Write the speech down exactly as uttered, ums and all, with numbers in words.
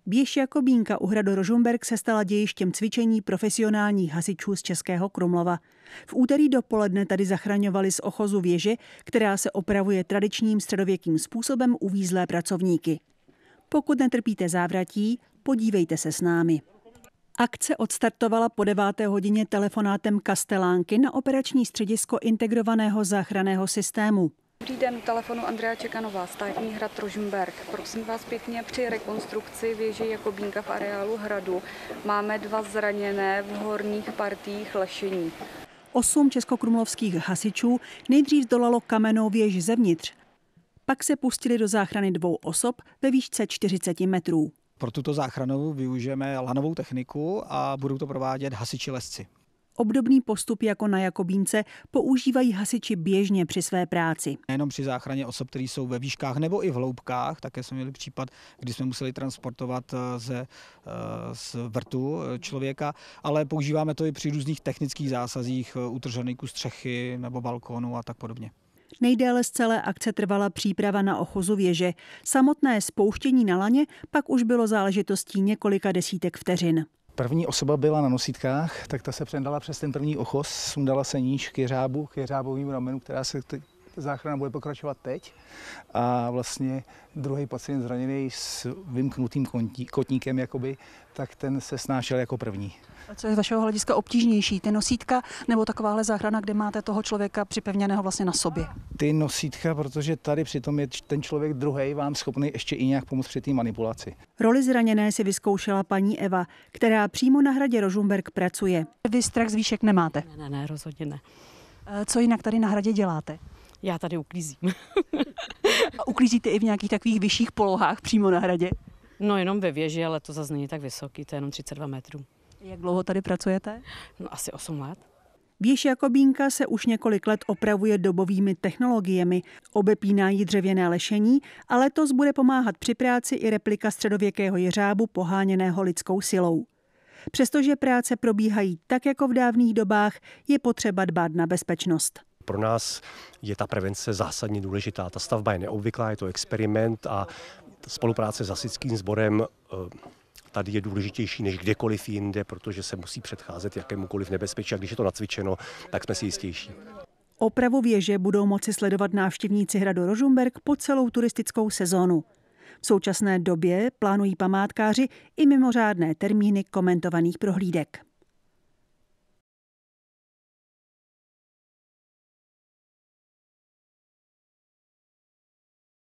Věž Jakobínka u hradu Rožmberk se stala dějištěm cvičení profesionálních hasičů z Českého Krumlova. V úterý dopoledne tady zachraňovali z ochozu věže, která se opravuje tradičním středověkým způsobem, uvízlé pracovníky. Pokud netrpíte závratí, podívejte se s námi. Akce odstartovala po deváté hodině telefonátem Kastelánky na operační středisko integrovaného záchranného systému. Dobrý den, telefonu Andrea Čekanová, Státní hrad Rožmberk. Prosím vás pěkně, při rekonstrukci věže Jakobínka v areálu hradu máme dva zraněné v horních partiích lešení. Osm českokrumlovských hasičů nejdřív zdolalo kamennou věž zevnitř. Pak se pustili do záchrany dvou osob ve výšce čtyřicet metrů. Pro tuto záchranu využijeme lanovou techniku a budou to provádět hasiči lesci. Obdobný postup jako na Jakobínce používají hasiči běžně při své práci. Nejenom při záchraně osob, které jsou ve výškách nebo i v hloubkách. Také jsme měli případ, kdy jsme museli transportovat ze, z vrtu člověka, ale používáme to i při různých technických zásazích, utržený kus střechy nebo balkónu a tak podobně. Nejdéle z celé akce trvala příprava na ochozu věže. Samotné spouštění na laně pak už bylo záležitostí několika desítek vteřin. První osoba byla na nosítkách, tak ta se přendala přes ten první ochoz, sundala se níž k jeřábu, k jeřábovému ramenu, která se t- záchrana bude pokračovat teď. A vlastně druhý pacient zraněný s vymknutým kotníkem, jakoby, tak ten se snášel jako první. A co je z vašeho hlediska obtížnější, ty nosítka nebo takováhle záchrana, kde máte toho člověka připevněného vlastně na sobě? Ty nosítka, protože tady přitom je ten člověk druhej vám schopný ještě i nějak pomoct při té manipulaci. Roli zraněné si vyzkoušela paní Eva, která přímo na hradě Rožmberk pracuje. Vy strach z výšek nemáte? Ne, ne, ne, rozhodně ne. Co jinak tady na hradě děláte? Já tady uklízím. A uklízíte i v nějakých takových vyšších polohách přímo na hradě? No jenom ve věži, ale to zase není tak vysoký, to je jenom třicet dva metrů. Jak dlouho tady pracujete? No asi osm let. Věž Jakobínka se už několik let opravuje dobovými technologiemi. Obepíná jí dřevěné lešení a letos bude pomáhat při práci i replika středověkého jeřábu poháněného lidskou silou. Přestože práce probíhají tak jako v dávných dobách, je potřeba dbát na bezpečnost. Pro nás je ta prevence zásadně důležitá. Ta stavba je neobvyklá, je to experiment a spolupráce s hasičským sborem tady je důležitější než kdekoliv jinde, protože se musí předcházet jakémukoliv nebezpečí a když je to nacvičeno, tak jsme si jistější. Opravu věže budou moci sledovat návštěvníci hradu Rožmberk po celou turistickou sezónu. V současné době plánují památkáři i mimořádné termíny komentovaných prohlídek.